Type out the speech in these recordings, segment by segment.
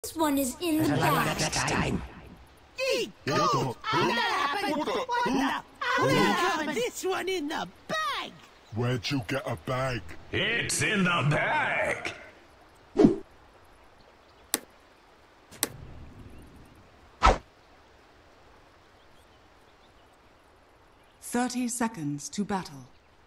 This one is in the bag. Next time. This one in the bag! Where'd you get a bag? It's in the bag! 30 seconds to battle.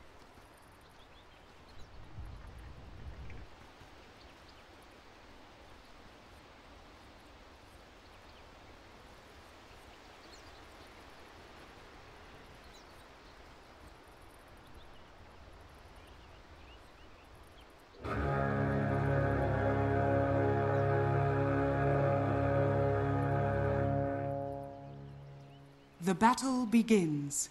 The battle begins.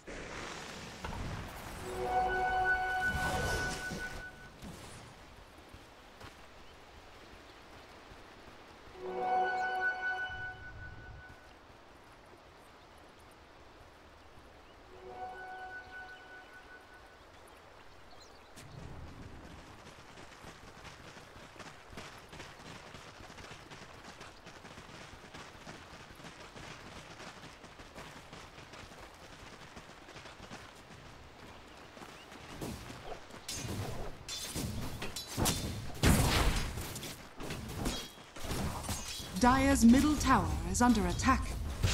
Dire's middle tower is under attack.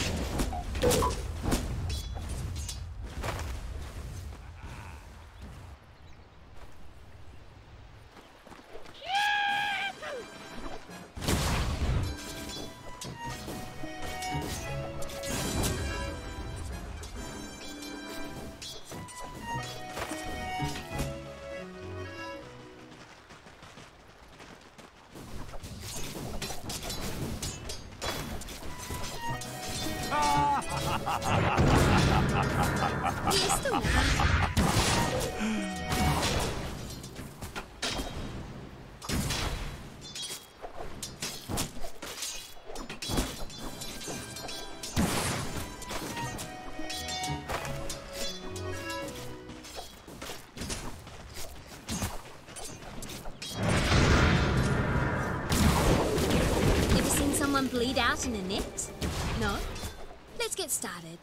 Bleed out in a net? No? Let's get started.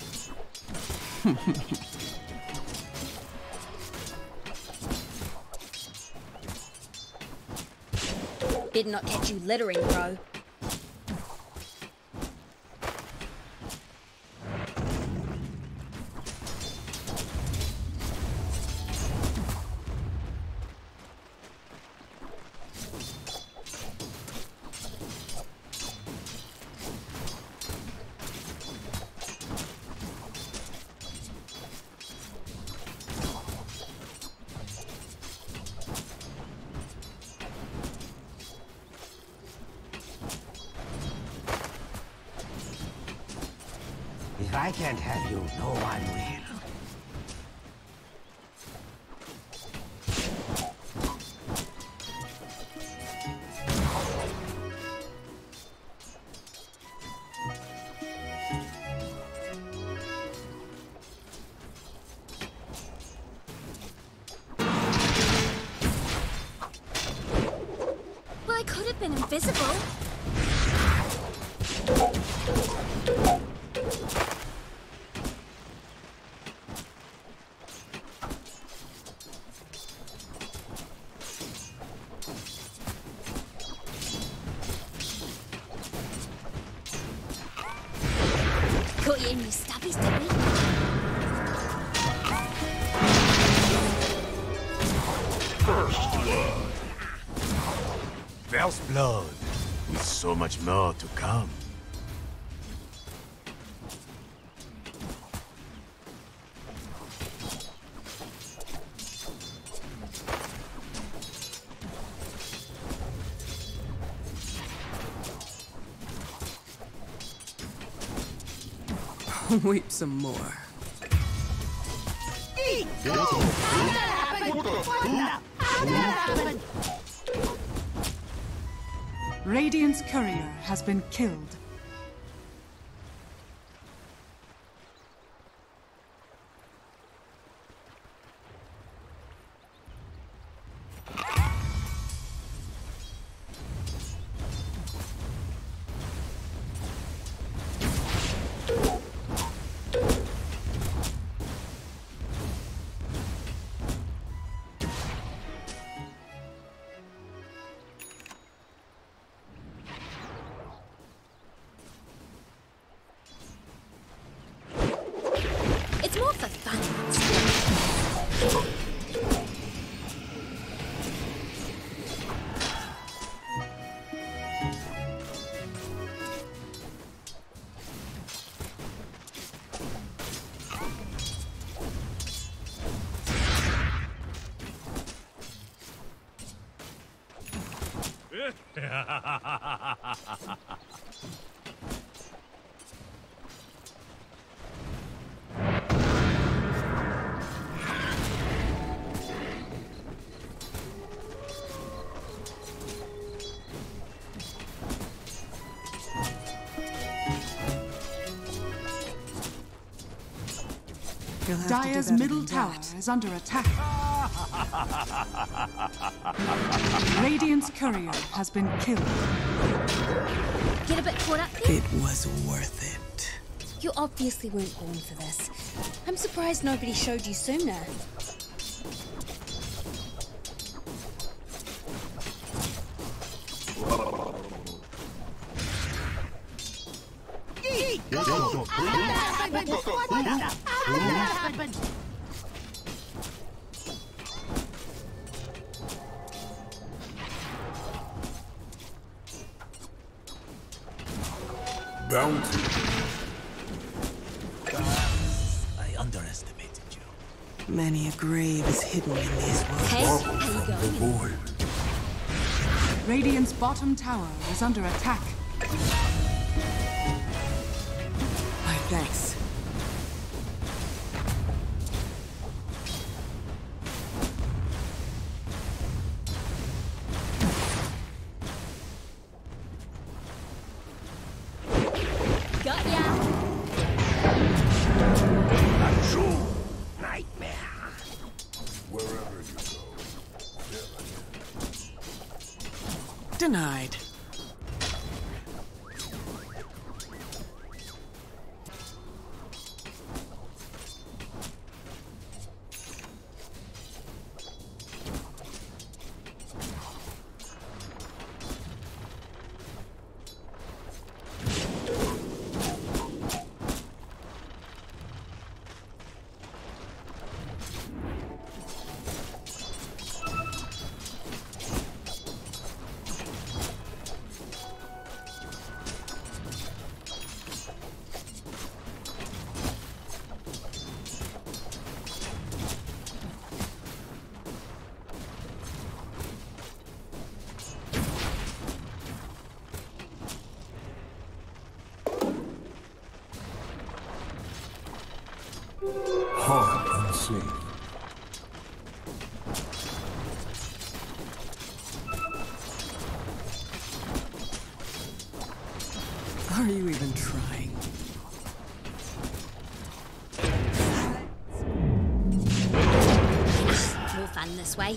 Better not catch you littering, bro. If I can't have you, no one will. Well, I could have been invisible. Caught you in your stubbies, didn't we? First blood. First blood, with so much more to come. Weep some more. Radiant's courier has been killed. Dire's middle tower is under attack. Radiant's courier has been killed. Get a bit caught up there? It was worth it. You obviously weren't born for this. I'm surprised nobody showed you sooner. Bounty. I underestimated you. Many a grave is hidden in these woods. Hey, how you The going? void. Radiant's bottom tower is under attack. My thanks. Got ya! True nightmare. Wherever you go. Denied. Hard unseen. Are you even trying? More fun this way.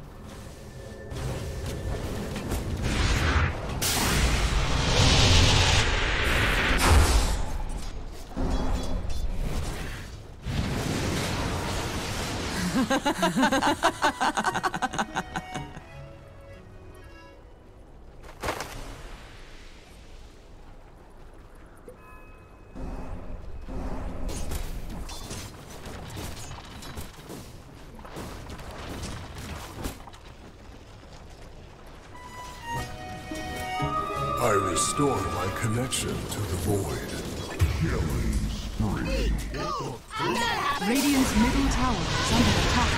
I restore my connection to the void. Killing spree. Radiant's middle tower is under attack.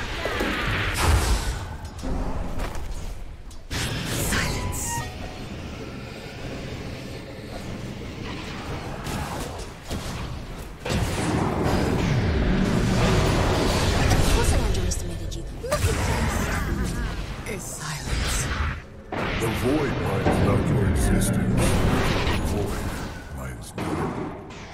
Of course I underestimated you. Look at this! Silence. The void minds not your existence. The void minds you.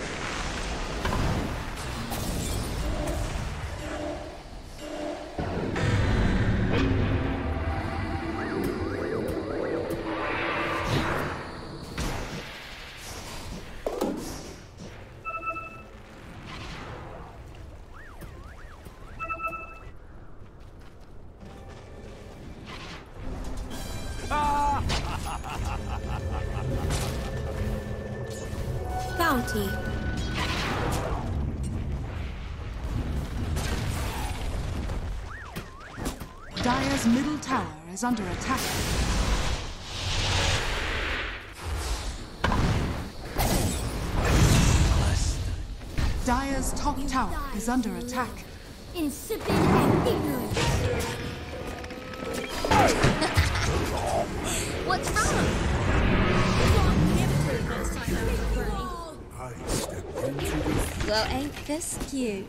Bounty. Dire's middle tower is under attack. Dire's top tower is under attack. Insipid and ignorant. What's wrong? I stepped into the Well, ain't this cute?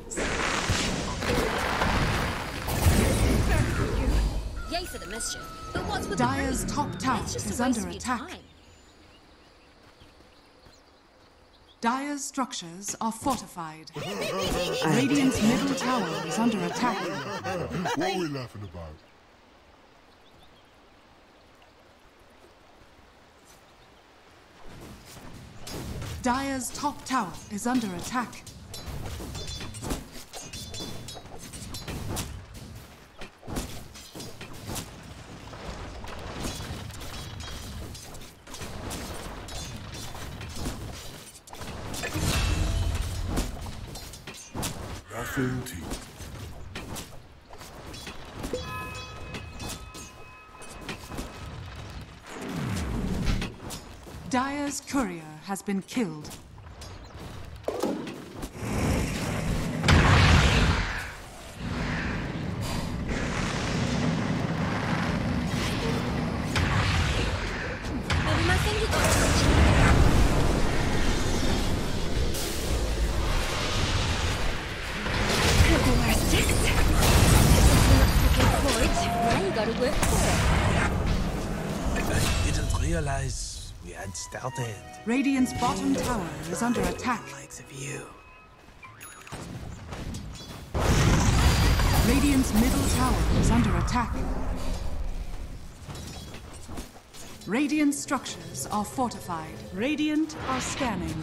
Yay for the mischief. But what's with Dire's the top tower It's just is a waste under of your attack. time. Dire's structures are fortified. Radiant's middle tower is under attack. What are we laughing about? Dire's top tower is under attack. nothing to eat. Dire's courier has been killed. Maybe my finger got touched. Where's six? This is not looking quite. Now you gotta work for it. I didn't realize we had started. Radiant's bottom tower is under attack. Likes of you. Radiant's middle tower is under attack. Radiant structures are fortified. Radiant are scanning.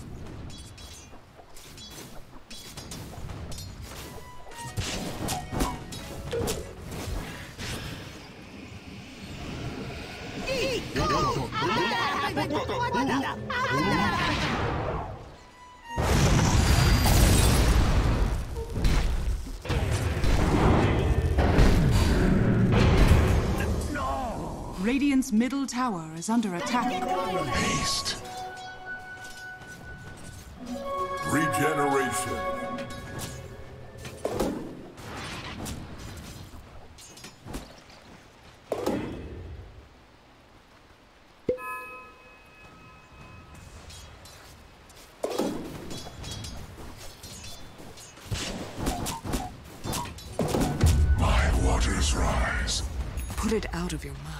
Radiant's middle tower is under attack. Haste. Regeneration. My waters rise. Put it out of your mind.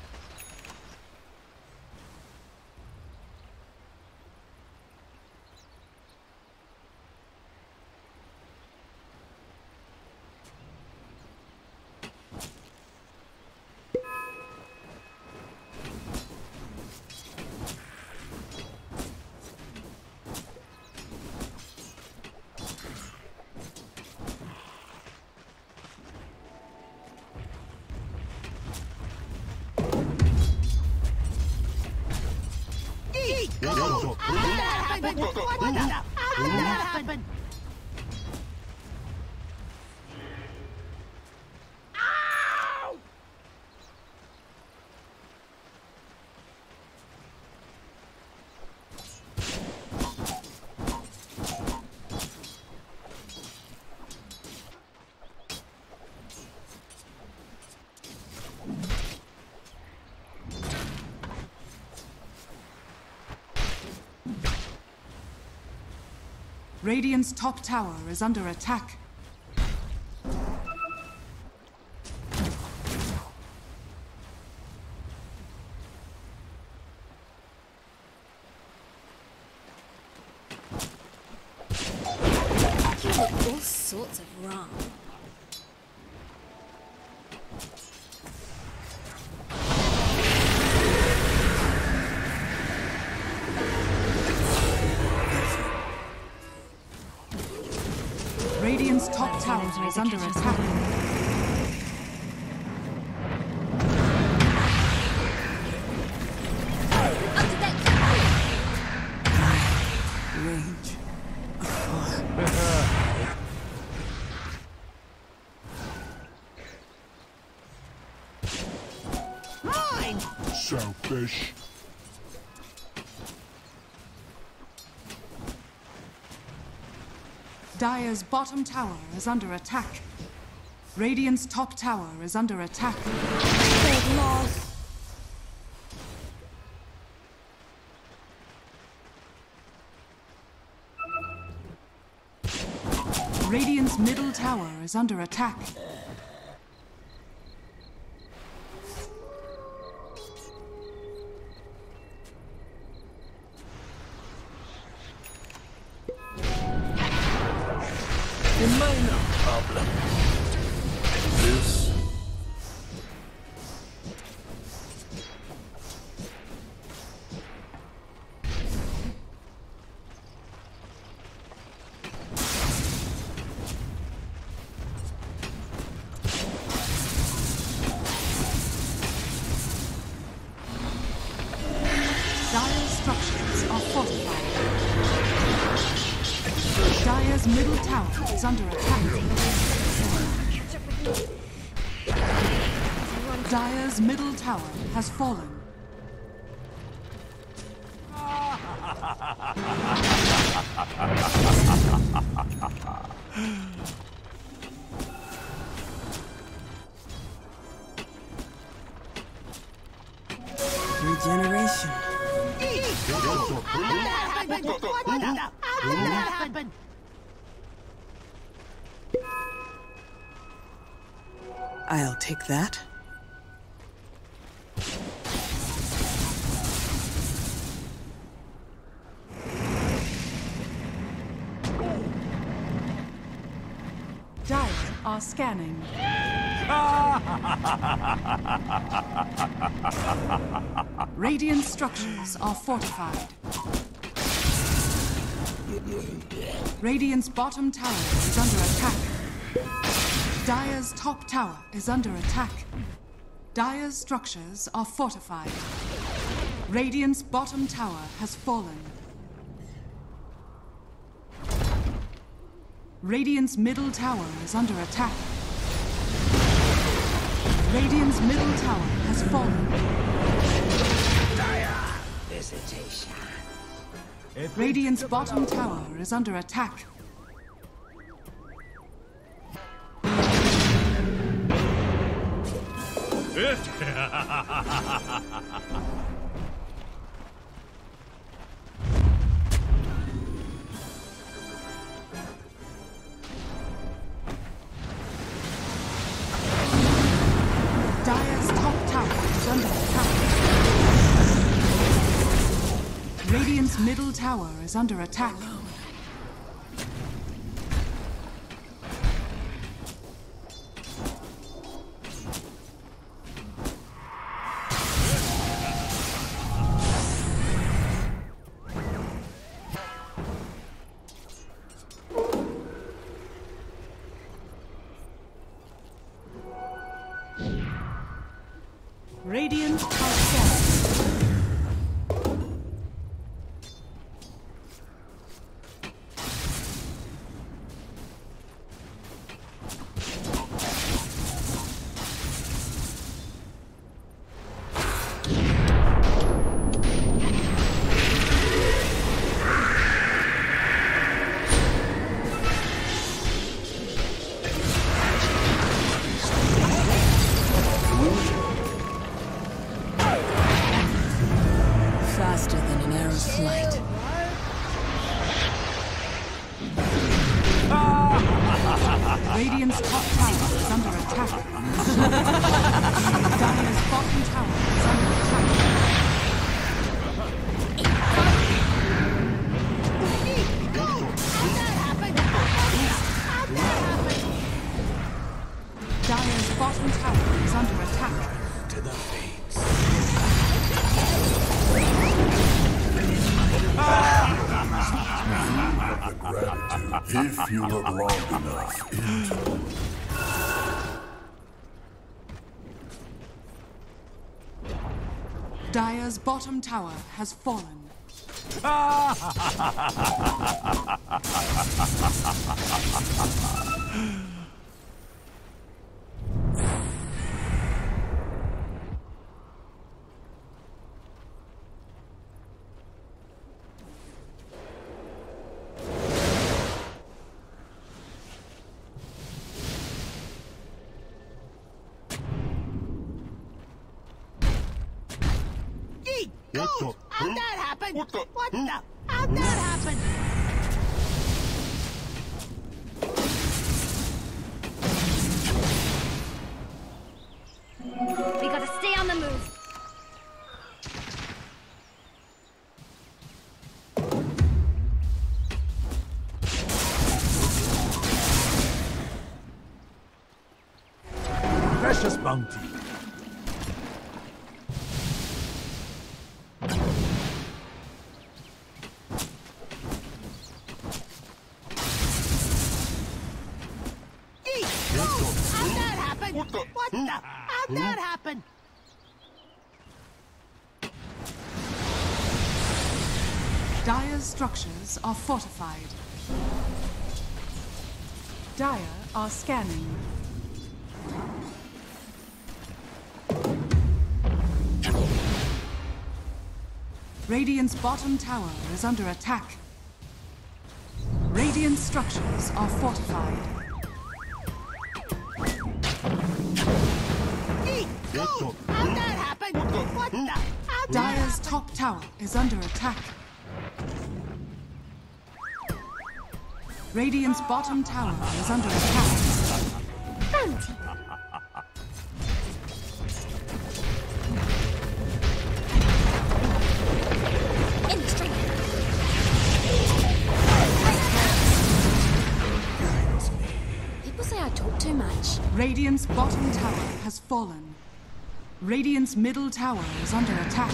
Radiant's top tower is under attack. You look all sorts of wrong. Radiant's top tower is under attack. Up to that. Range. Selfish. Dire's bottom tower is under attack. Radiant's top tower is under attack. Big loss. Radiant's middle tower is under attack. A minor problem. This Dire's structures are fortified. Dire's middle tower is under attack. Dire's middle tower has fallen. Regeneration. I'll take that. Dire are scanning. Radiant structures are fortified. Radiant's bottom tower is under attack. Dire's top tower is under attack. Dire's structures are fortified. Radiant's bottom tower has fallen. Radiant's middle tower is under attack. Radiant's middle tower has fallen. Dire visitation. Radiant's bottom tower is under attack. Dire's top tower is under attack. Radiant's middle tower is under attack. Radiant are scared. Faster than an arrow's flight. Radiant's top tower is under attack. Dire's bottom tower is under attack. Dire's bottom tower is under attack. To the fates. the gratitude if you look long enough into. Dire's bottom tower has fallen. How'd that happen? What the? How'd that happen? We gotta stay on the move. Precious bounty. How'd that happen? What the? How'd that happen? Dire's structures are fortified. Dire are scanning. Radiant's bottom tower is under attack. Radiant structures are fortified. How'd that happen? What the? Dire's top tower is under attack. Radiant's bottom tower is under attack. Bounty. Industry. People say I talk too much. Radiant's bottom tower has fallen. Radiant's middle tower is under attack.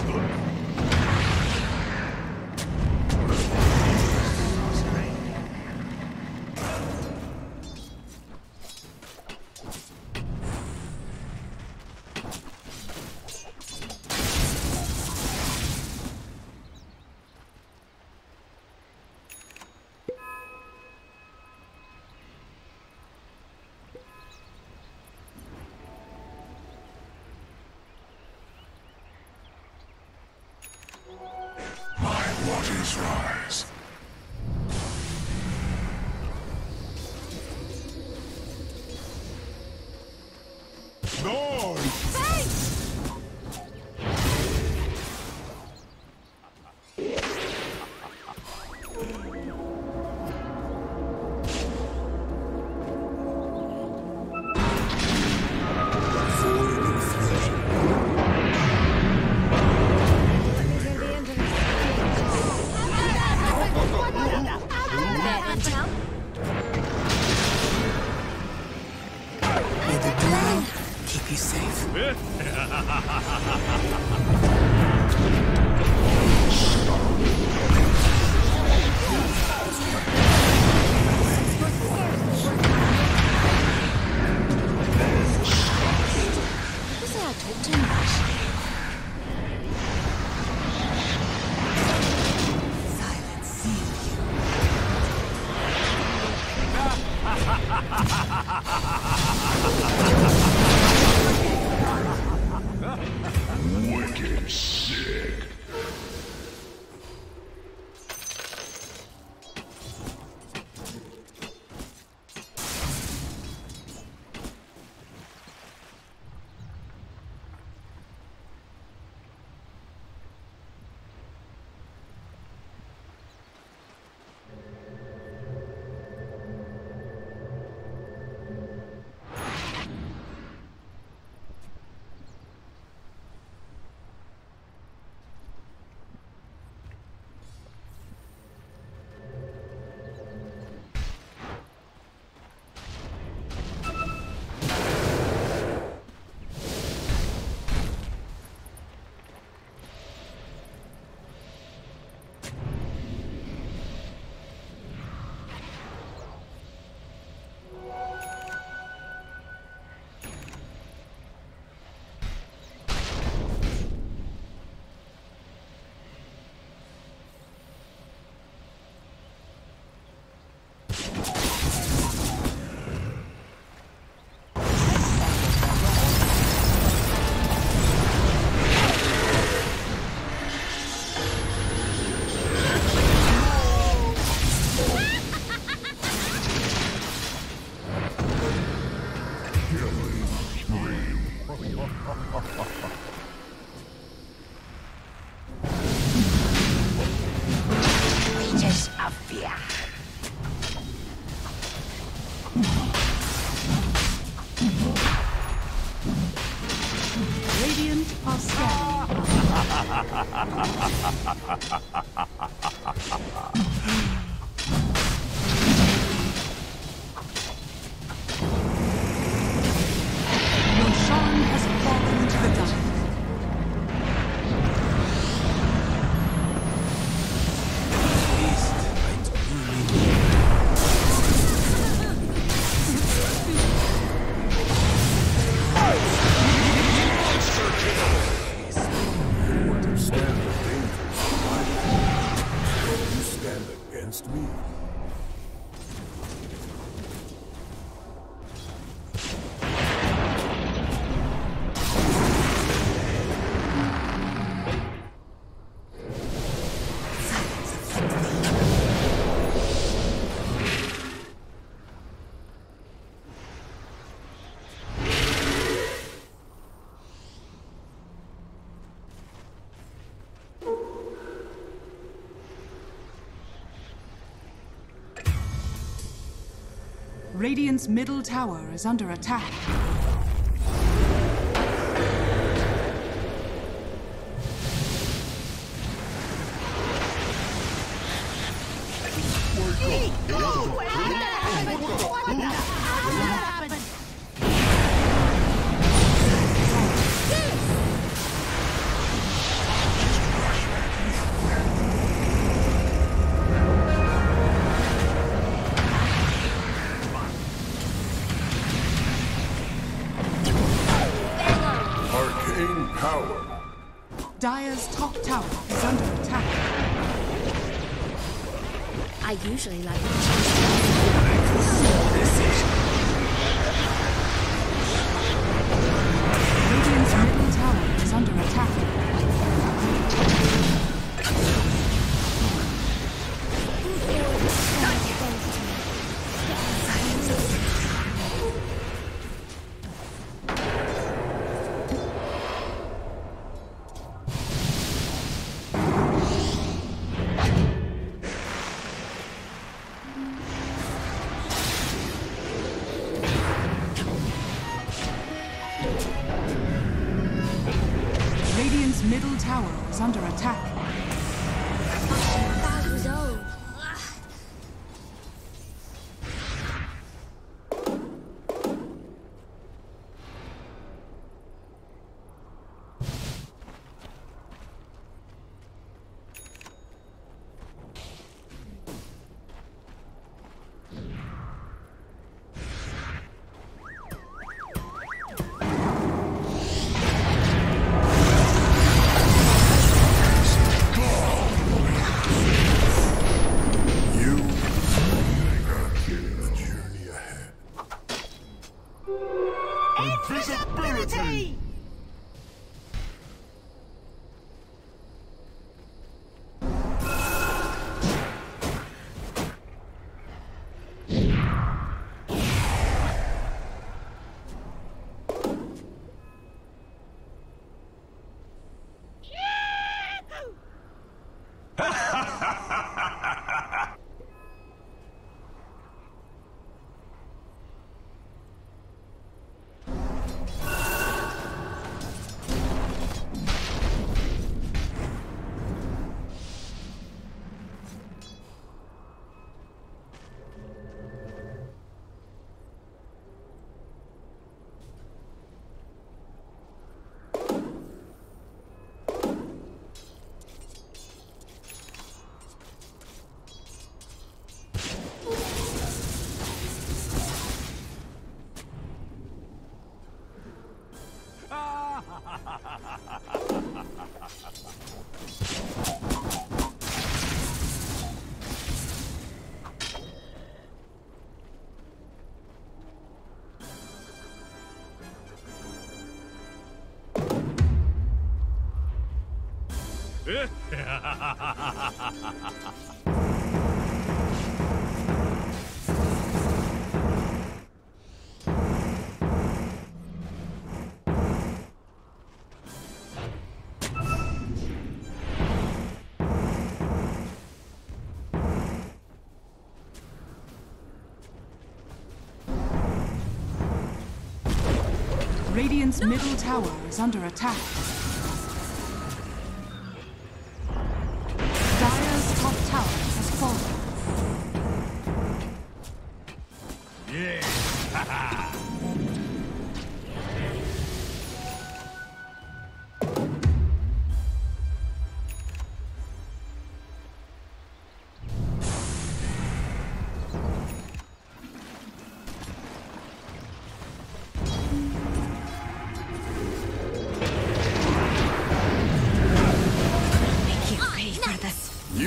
Waters rise. Nice! May the dawn keep you safe. People say I talk too much. Silence seals you. Wicked. against me? Radiant's middle tower is under attack. Dire's top tower is under attack. I usually like to Radiant's middle tower is under attack. Radiant's middle tower is under attack. That was old. Invisibility! Radiant's middle tower is under attack. Dire's top tower has fallen. Yeah.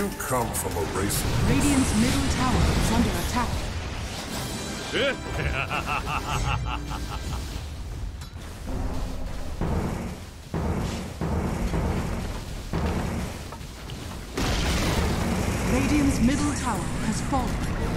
didn't come from a race. Radiant's middle tower is under attack. Radiant's middle tower has fallen.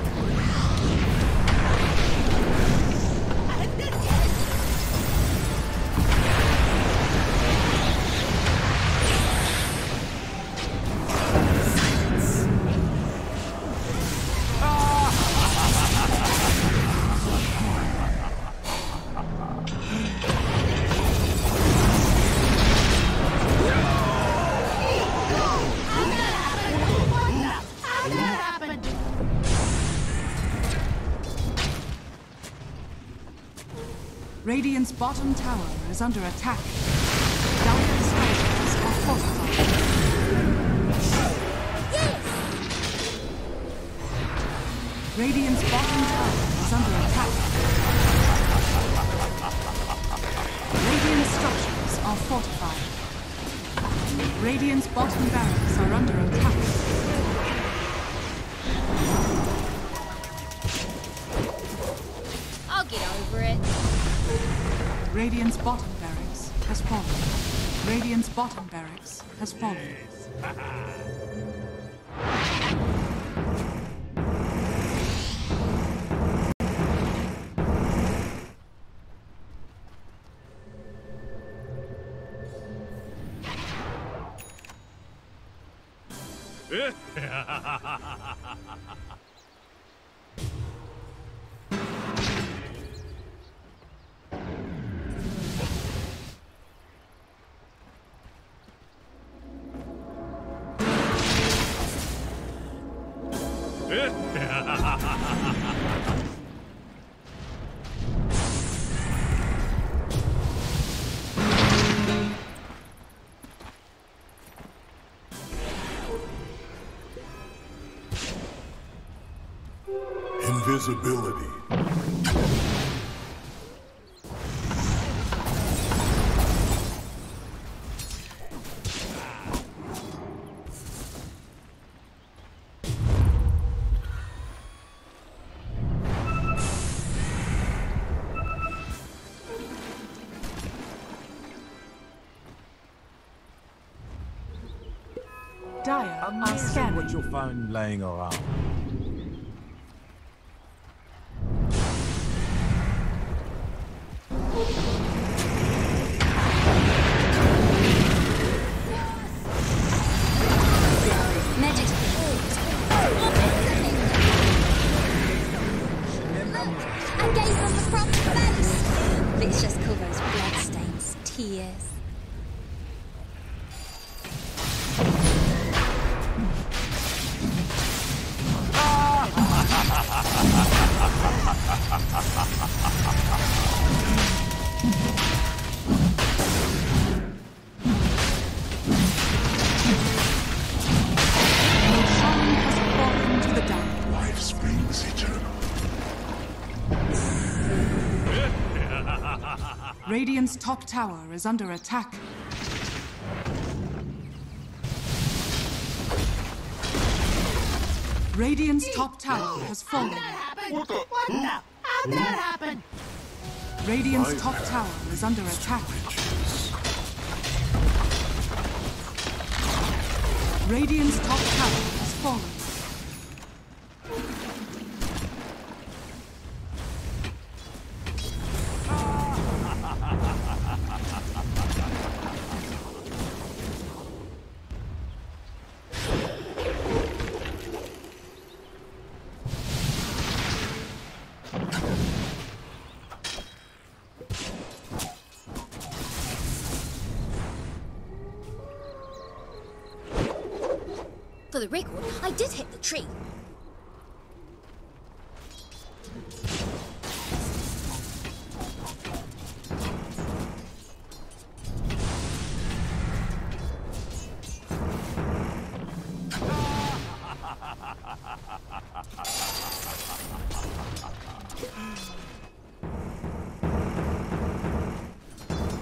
Radiant's bottom tower is under attack. Dire's structures are fortified. Radiant's bottom tower is under attack. Radiant structures are fortified. Radiant's bottom barracks are under attack. I'll get over it. Radiant's bottom barracks has fallen. Radiant's bottom barracks has fallen. Invisibility. Dire are scanning. What you'll find laying around. Magic. I gave him the proper face. Let's just call those bloodstains tears. Life springs eternal. Radiant's top tower is under attack. Radiant's top tower has fallen. What the? How'd that happen? Radiant's top tower is under attack. Radiant's top tower has fallen. For the record, I did hit the tree.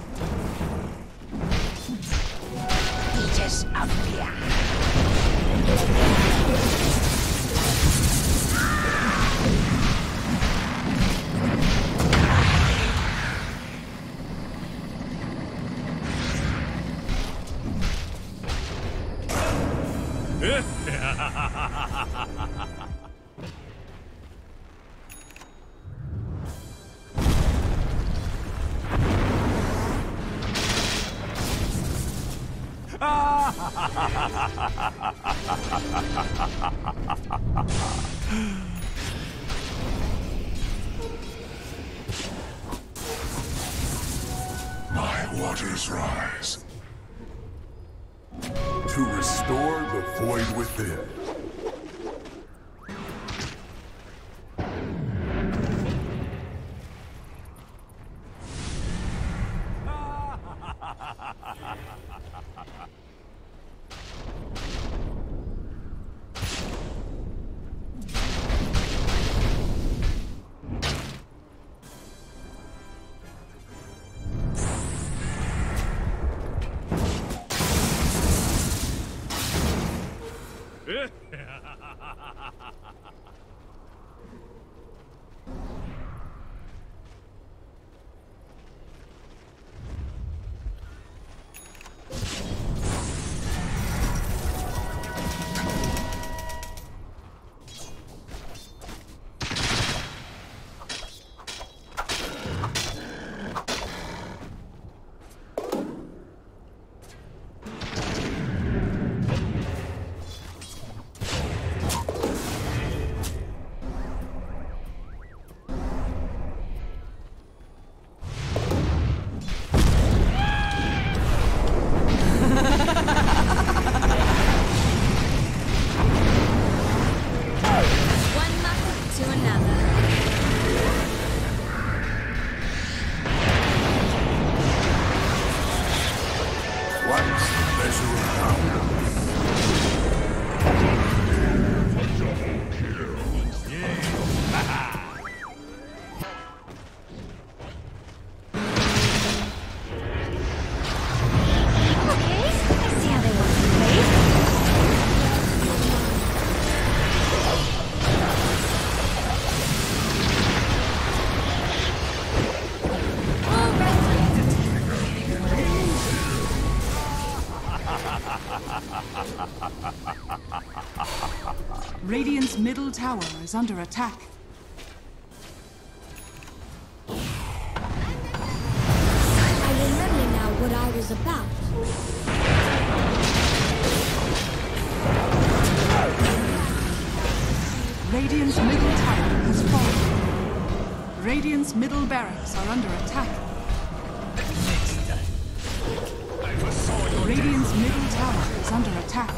He just up here. My waters rise. To restore the void within. Radiant's middle tower is under attack. I remember now what I was about. Radiant's middle tower has fallen. Radiant's middle barracks are under attack. Radiant's middle tower is under attack.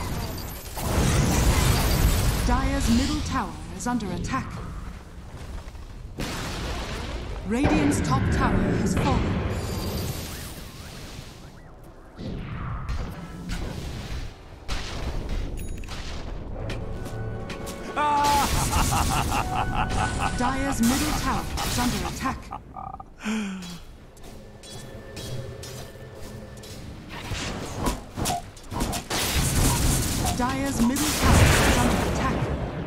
Dire's middle tower is under attack. Radiant's top tower has fallen. Dire's middle tower is under attack. Dire's middle tower is under attack.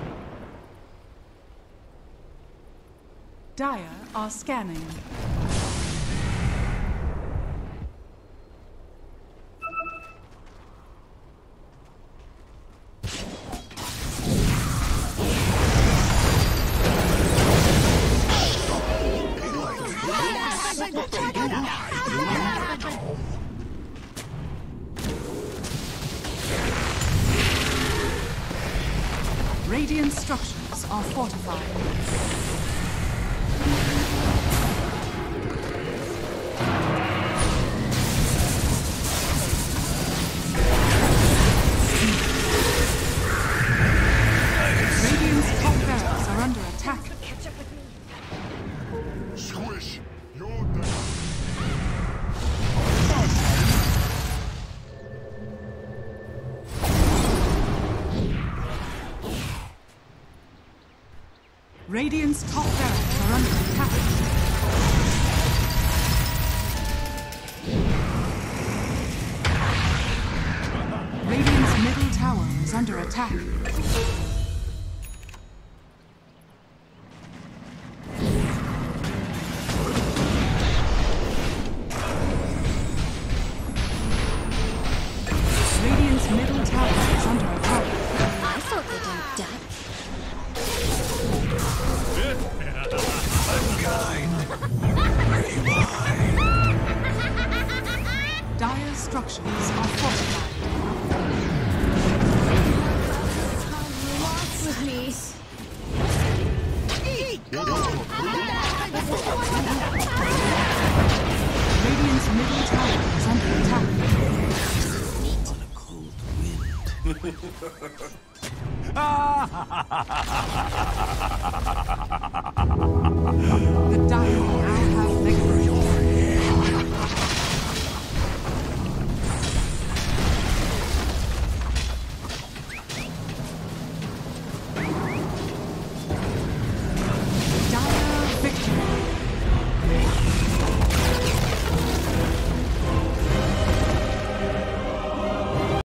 Dire are scanning. Radiant structures are fortified. Radiant's top barracks are under attack. Squish your Radiant's top barracks are under attack. Radiant's middle tower is under under attack. Radiant's middle tower is under attack. I thought they didn't die. Dire's structures are fortified. Walk with me. Radiant's middle tower is under attack. On a cold wind.